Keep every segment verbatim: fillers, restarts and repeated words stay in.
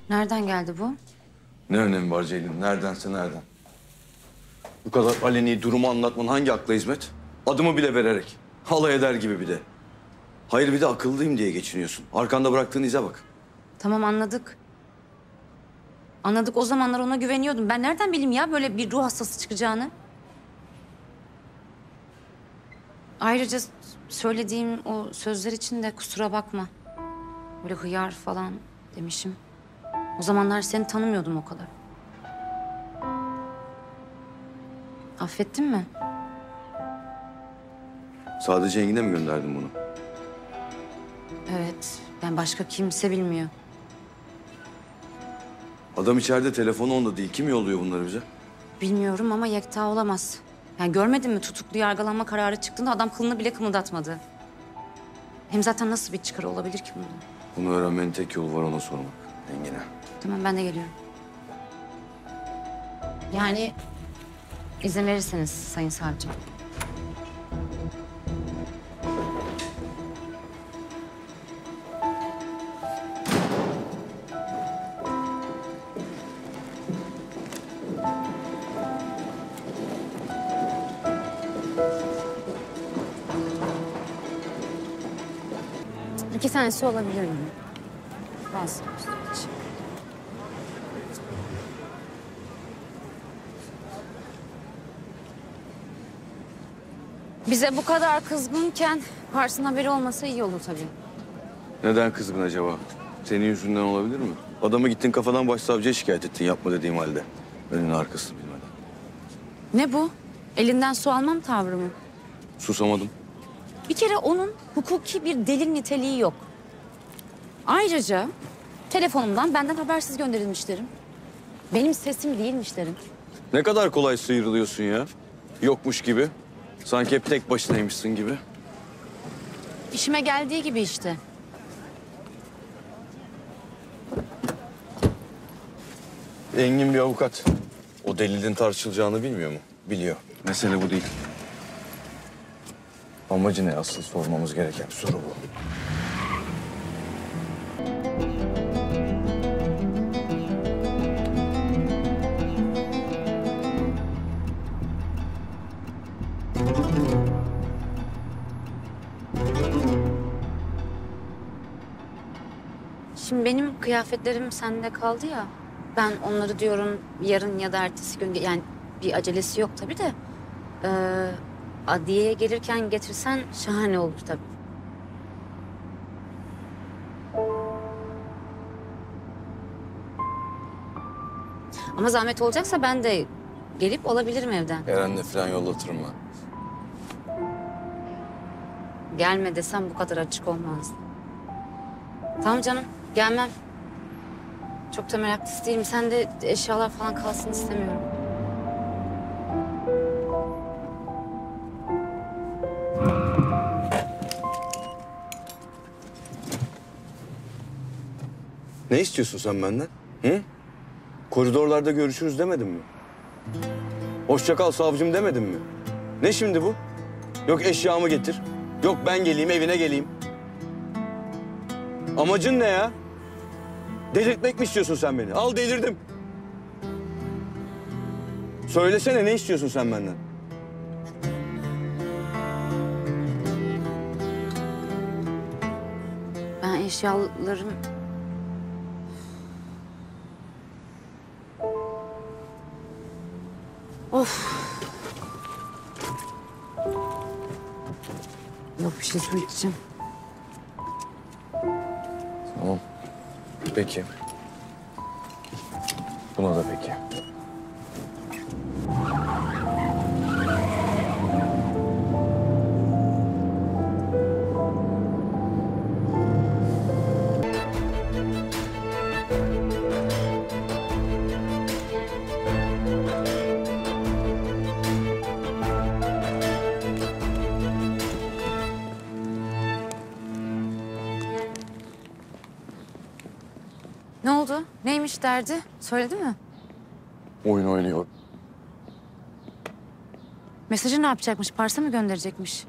Nereden geldi bu? Ne önemi var Ceylin? Neredense nereden? Bu kadar aleni durumu anlatmanın hangi akla hizmet? Adımı bile vererek. Halay eder gibi bir de. Hayır bir de akıllıyım diye geçiniyorsun. Arkanda bıraktığın ize bak. Tamam anladık. Anladık, o zamanlar ona güveniyordum. Ben nereden bileyim ya böyle bir ruh hastası çıkacağını? Ayrıca söylediğim o sözler için de kusura bakma. Böyle hıyar falan demişim. O zamanlar seni tanımıyordum o kadar. Affettin mi? Sadece Engin'e mi gönderdin bunu? Evet. Ben başka kimse bilmiyor. Adam içeride, telefonu onda değil. Kim yolluyor bunları bize? Bilmiyorum ama Yekta olamaz. Yani görmedin mi tutuklu yargılanma kararı çıktığında adam kılını bile kımıldatmadı. Hem zaten nasıl bir çıkarı olabilir ki bundan? Bunu öğrenmenin tek yolu var, ona sormak. Engin'e. Tamam ben de geliyorum. Yani izin verirseniz sayın savcım. İki tanesi olabilir mi? Ben sana söyleyeceğim. Bize bu kadar kızgınken Pars'ın haberi olmasa iyi olur tabii. Neden kızgın acaba? Senin yüzünden olabilir mi? Adamı gittin kafadan başsavcıya şikayet ettin yapma dediğim halde. Önünün arkasını bilmeden. Ne bu? Elinden su almam tavrı mı? Susamadım. Bir kere onun hukuki bir delil niteliği yok. Ayrıca telefonumdan benden habersiz gönderilmiş derim. Benim sesim değilmiş derim. Ne kadar kolay sıyrılıyorsun ya. Yokmuş gibi. Sanki hep tek başınaymışsın gibi. İşime geldiği gibi işte. Engin bir avukat. O delilin tartışılacağını bilmiyor mu? Biliyor. Mesele bu değil. Amacı ne asıl sormamız gereken soru bu. Şimdi benim kıyafetlerim sende kaldı ya. Ben onları diyorum yarın ya da ertesi gün, yani bir acelesi yok tabii de. Ee, adliyeye gelirken getirsen şahane olur tabii. Ama zahmet olacaksa ben de gelip alabilirim evden. Eren'le falan yollatırım ben. Gelme desem bu kadar açık olmazdı. Tamam canım, gelmem. Çok da meraklısı değilim. Sen de eşyalar falan kalsın istemiyorum. Ne istiyorsun sen benden? Hı? Koridorlarda görüşürüz demedin mi? Hoşça kal savcım demedin mi? Ne şimdi bu? Yok eşyamı getir. Yok ben geleyim, evine geleyim. Amacın ne ya? Delirtmek mi istiyorsun sen beni? Al delirdim. Söylesene ne istiyorsun sen benden? Ben eşyalarım... Of. Yok bir şey su içeceğim. Tamam. Peki. Buna da peki. Ne oldu? Neymiş derdi? Söyledi mi? Oyun oynuyor. Mesajı ne yapacakmış? Pars'a mı gönderecekmiş?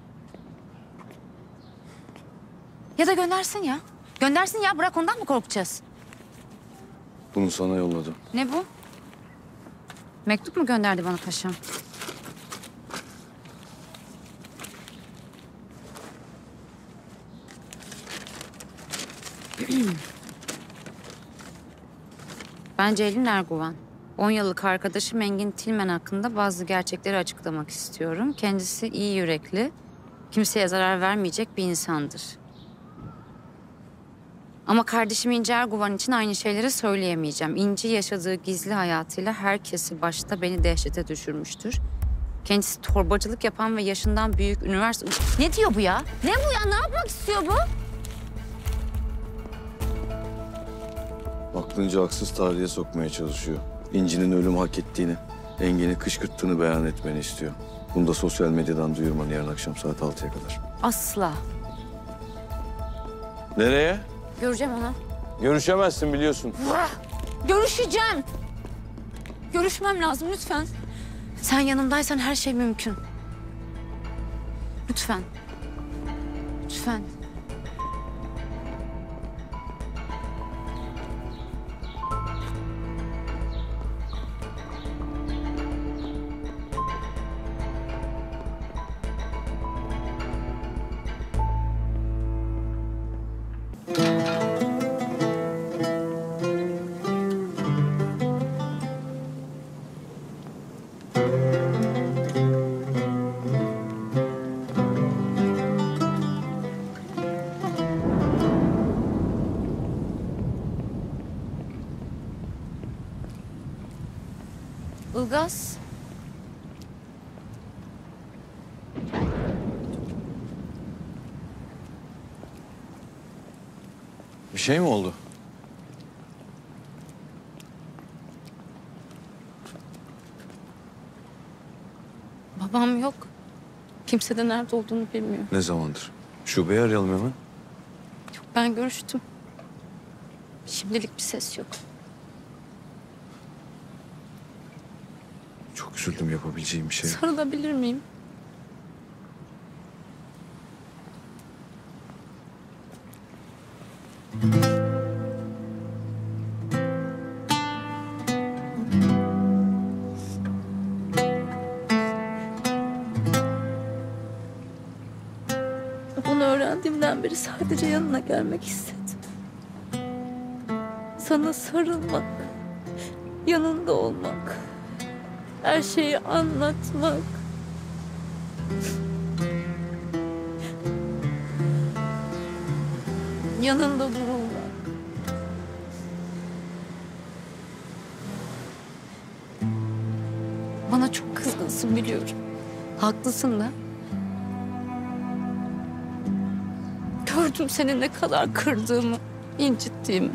Ya da göndersin ya. Göndersin ya. Bırak, ondan mı korkacağız? Bunu sana yolladı. Ne bu? Mektup mu gönderdi bana paşam? Ben Ceylin Erguvan. On yıllık arkadaşım Engin Tilmen hakkında bazı gerçekleri açıklamak istiyorum. Kendisi iyi yürekli, kimseye zarar vermeyecek bir insandır. Ama kardeşim İnci Erguvan için aynı şeyleri söyleyemeyeceğim. İnci yaşadığı gizli hayatıyla herkesi başta beni dehşete düşürmüştür. Kendisi torbacılık yapan ve yaşından büyük üniversite... Ne diyor bu ya? Ne bu ya? Ne yapmak istiyor bu? Aklınca haksız tarihe sokmaya çalışıyor. İnci'nin ölüm hak ettiğini, Engin'i kışkırttığını beyan etmeni istiyor. Bunu da sosyal medyadan duyurmanı yarın akşam saat altıya kadar. Asla. Nereye? Göreceğim onu. Görüşemezsin biliyorsun. Görüşeceğim. Görüşmem lazım lütfen. Sen yanımdaysan her şey mümkün. Lütfen. Lütfen. Ilgaz. Bir şey mi oldu? Babam yok. Kimse de nerede olduğunu bilmiyor. Ne zamandır? Şubeyi arayalım hemen. Yok, ben görüştüm. Şimdilik bir ses yok. Çok üzüldüm, yapabileceğim bir şey. Sarılabilir miyim? Bunu öğrendiğimden beri sadece yanına gelmek istedim. Sana sarılmak, yanında olmak, her şeyi anlatmak. Yanında durulmak. Bana çok kızgınsın biliyorum. Haklısın da. Gördüm seni ne kadar kırdığımı, incittiğimi.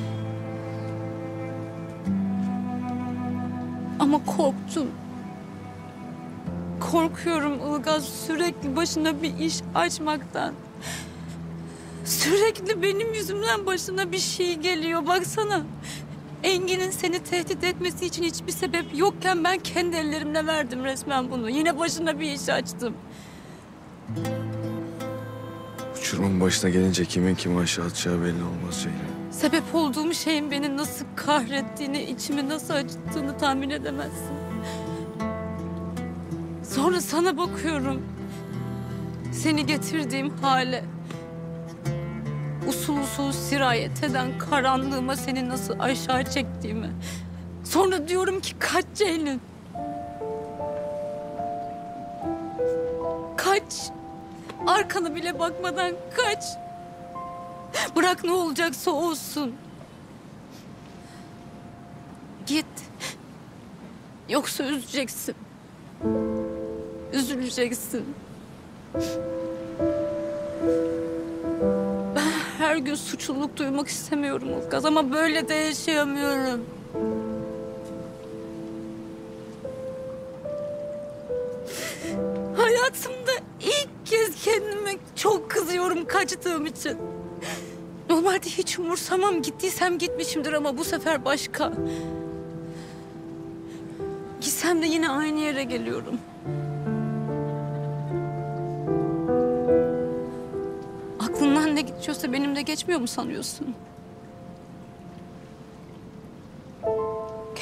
Ama korktum. Korkuyorum Ilgaz, sürekli başına bir iş açmaktan. Sürekli benim yüzümden başına bir şey geliyor. Baksana. Engin'in seni tehdit etmesi için hiçbir sebep yokken ben kendi ellerimle verdim resmen bunu. Yine başına bir iş açtım. Uçurumun başına gelince kimin kimi aşağı atacağı belli olmaz Ceylin. Sebep olduğum şeyin beni nasıl kahrettiğini, içimi nasıl acıttığını tahmin edemezsin. Sonra sana bakıyorum. Seni getirdiğim hale. Usul usul sirayet eden karanlığıma seni nasıl aşağı çektiğimi. Sonra diyorum ki kaç Ceylin. Kaç. Arkana bile bakmadan kaç. Bırak ne olacaksa olsun. Git. Yoksa üzeceksin. Üzüleceksin. Ben her gün suçluluk duymak istemiyorum Ilgaz ama böyle de yaşayamıyorum. Hayatımda ilk kez kendime çok kızıyorum kaçtığım için. Normalde hiç umursamam, gittiysem gitmişimdir ama bu sefer başka. Gitsem de yine aynı yere geliyorum. Aklından ne geçiyorsa benim de geçmiyor mu sanıyorsun?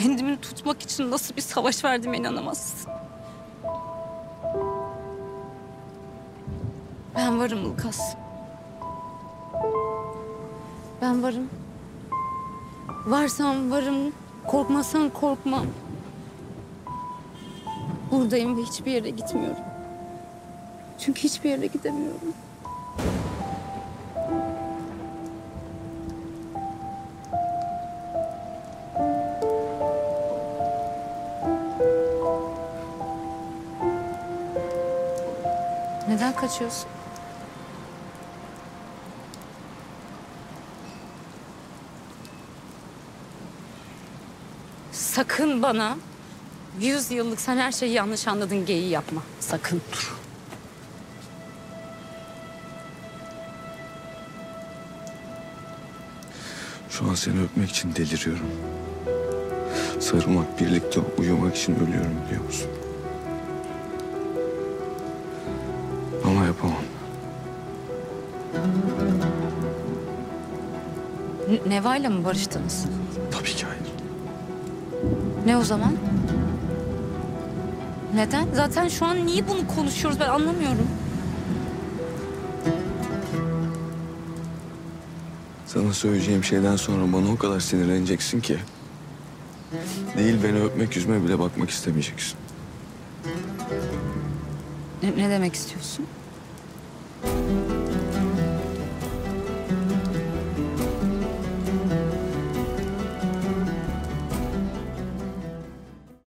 kendimi tutmak için nasıl bir savaş verdiğime inanamazsın. Ben varım Ilgaz. Ben varım. Varsam varım, korkmasan korkmam. Buradayım ve hiçbir yere gitmiyorum. Çünkü hiçbir yere gidemiyorum. Neden kaçıyorsun? Sakın bana yüz yıllık sen her şeyi yanlış anladın geyiği yapma. Sakın. Dur. Şu an seni öpmek için deliriyorum. Sarılmak, birlikte uyumak için ölüyorum biliyor musun? Ama yapamam. N- Neva'yla mı barıştınız? Tabii ki hayır. Ne o zaman? Neden? Zaten şu an niye bunu konuşuyoruz ben anlamıyorum. Sana söyleyeceğim şeyden sonra bana o kadar sinirleneceksin ki... ...değil beni öpmek yüzüme bile bakmak istemeyeceksin. Ne, ne demek istiyorsun?